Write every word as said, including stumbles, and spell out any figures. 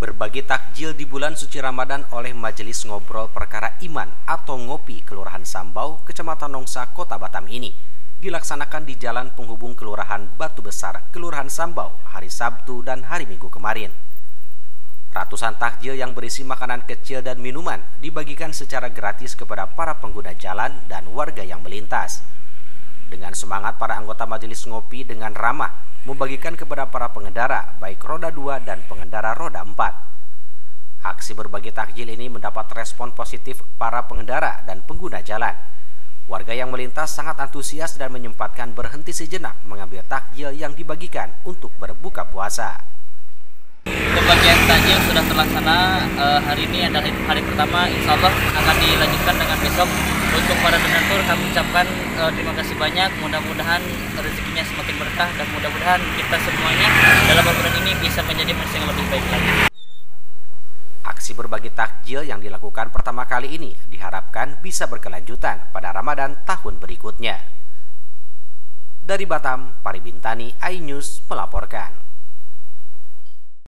Berbagi takjil di bulan suci Ramadan oleh Majelis Ngobrol Perkara Iman atau Ngopi Kelurahan Sambau, Kecamatan Nongsa, Kota Batam ini dilaksanakan di Jalan Penghubung Kelurahan Batu Besar, Kelurahan Sambau, hari Sabtu dan hari Minggu kemarin. Ratusan takjil yang berisi makanan kecil dan minuman dibagikan secara gratis kepada para pengguna jalan dan warga yang melintas. Dengan semangat, para anggota Majelis Ngopi dengan ramah membagikan kepada para pengendara, baik roda dua dan pengendara roda empat. Aksi berbagi takjil ini mendapat respon positif para pengendara dan pengguna jalan. Warga yang melintas sangat antusias dan menyempatkan berhenti sejenak mengambil takjil yang dibagikan untuk berbuka puasa. Pembagian takjil sudah terlaksana uh, hari ini adalah hari pertama, insya Allah akan dilanjutkan dengan besok. Untuk para donatur kami ucapkan uh, terima kasih banyak, mudah-mudahan rezekinya semakin berkah dan mudah-mudahan kita semuanya dalam bulan ini bisa menjadi manusia yang lebih baik lagi. Aksi berbagi takjil yang dilakukan pertama kali ini diharapkan bisa berkelanjutan pada Ramadan tahun berikutnya. Dari Batam, Pari Bintani, iNews melaporkan.